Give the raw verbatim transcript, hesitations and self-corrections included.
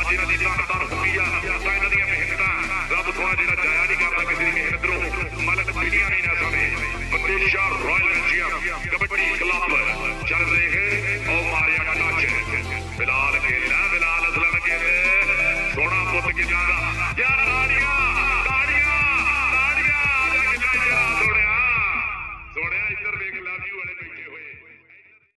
ਅੱਜ ਇਹਨਾਂ ਦੀ ਧੰਨ ਧੰਨ ਹੁੰਦੀ ਆ ਤਾਂ ਇਹਨਾਂ ਦੀਆਂ ਮਿਹਨਤਾਂ ਰੱਬ ਥੋੜਾ ਜਿਹੜਾ ਜਾਇਆ ਨਹੀਂ ਕਰਦਾ ਕਿਸੇ ਦੀ ਮਿਹਨਤ ਨੂੰ ਮਲਕ ਪੀੜੀਆਂ ਨੇ ਨਾ ਸਮੇਂ ਫਤਿਹ ਸ਼ਾਹ ਰਾਇਲ ਰੰਜੀਆ ਕਬੱਡੀ ਕਲੱਬ ਚੱਲ ਰਹੇ ਹੈ ਉਹ ਮਾਰਿਆ ਟੱਚ ਬਿਲਾਲ ਖੇਲਾ ਬਿਲਾਲ ਅਸਲਮ ਖੇਲੇ ਸੋਹਣਾ ਪੁੱਤ ਕਿੰਨਾ ਦਾ ਯਾਰ ਰਾਣੀਆਂ